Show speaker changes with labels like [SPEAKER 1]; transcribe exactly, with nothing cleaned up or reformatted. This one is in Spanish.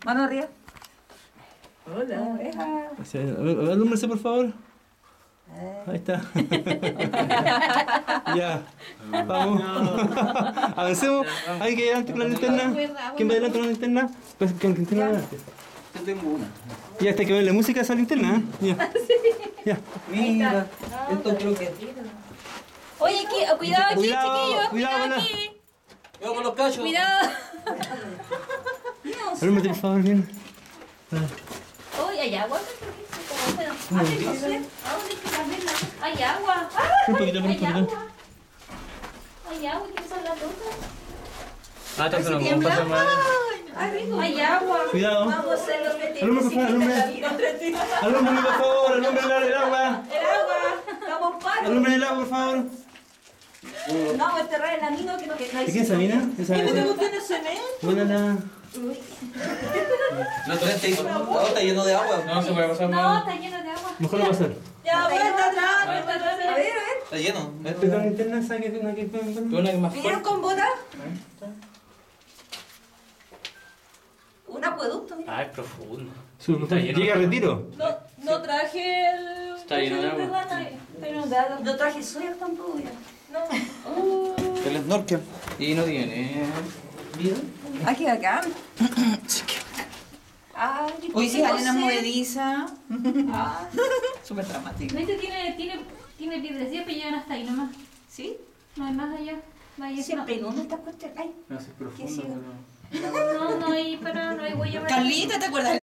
[SPEAKER 1] Mano arriba.
[SPEAKER 2] Hola.
[SPEAKER 3] Alúmbrese, por favor. Ahí está. Ya. Vamos. Avancemos. Hay que ir adelante con la linterna. ¿Quién va adelante con la linterna? Pues con la linterna adelante.
[SPEAKER 4] Yo tengo una.
[SPEAKER 3] Ya está, que ver la música de esa linterna, ¿eh? Ya. Ya.
[SPEAKER 4] Mira, esto creo que...
[SPEAKER 2] Oye, aquí, cuidado aquí,
[SPEAKER 3] Cuidado,
[SPEAKER 2] chiquillos.
[SPEAKER 3] cuidado,
[SPEAKER 2] Cuidado
[SPEAKER 3] hola.
[SPEAKER 2] aquí.
[SPEAKER 4] Yo con los cachos.
[SPEAKER 2] Cuidado.
[SPEAKER 3] Alúmbrate, por favor, bien.
[SPEAKER 2] Uy, hay agua. ¿A dónde hay que cambiarla? Hay agua.
[SPEAKER 3] Un poquito, un
[SPEAKER 2] Hay
[SPEAKER 3] poquito.
[SPEAKER 2] agua. Hay agua, ¿qué son las luces?
[SPEAKER 4] Ah, entonces no puedo pasar más.
[SPEAKER 2] Hay agua.
[SPEAKER 3] Cuidado.
[SPEAKER 1] Vamos a hacer lo que
[SPEAKER 3] Alumbre, por favor, alumbre. Alumbre, por favor, alumbre el agua.
[SPEAKER 1] El agua. Estamos paros.
[SPEAKER 3] Alumbre el agua, por favor.
[SPEAKER 1] No, vamos a enterrar el amigo que no que no hay.
[SPEAKER 3] ¿Y quién es Sabina? ¿Esa es?
[SPEAKER 1] ¿Tiene cemento?
[SPEAKER 3] Buena la...
[SPEAKER 4] No, tú está está lleno de agua. No se puede pasar
[SPEAKER 2] No,
[SPEAKER 4] más.
[SPEAKER 2] está lleno de agua.
[SPEAKER 3] Mejor no pasar.
[SPEAKER 1] Ya, vuelta atrás, vuelta atrás. A ver, a ver.
[SPEAKER 4] Está lleno.
[SPEAKER 3] Esta la linterna, saque una que...
[SPEAKER 4] Una que más
[SPEAKER 1] ¿Vinieron con botas? Un acueducto, mira.
[SPEAKER 4] Ah, es profundo.
[SPEAKER 3] Llega a retiro.
[SPEAKER 2] No, no traje el...
[SPEAKER 4] Está lleno de agua.
[SPEAKER 2] Está inundado.
[SPEAKER 1] No traje suero tampoco, ya.
[SPEAKER 4] El snorkel. Y no tiene.
[SPEAKER 1] Aquí, acá. Ah,
[SPEAKER 2] Uy, sí,
[SPEAKER 1] arena
[SPEAKER 2] arena
[SPEAKER 1] movediza. Ah, súper dramático.
[SPEAKER 2] Este tiene, tiene, tiene piedrecillas que llegan hasta ahí nomás.
[SPEAKER 1] ¿Sí?
[SPEAKER 2] No hay más allá. No hay
[SPEAKER 1] Siempre inunda esta cuestión. Ay,
[SPEAKER 4] No, es
[SPEAKER 1] ¿qué sigue?
[SPEAKER 2] No, no hay para, no hay huella.
[SPEAKER 1] Carlita, ¿te acuerdas?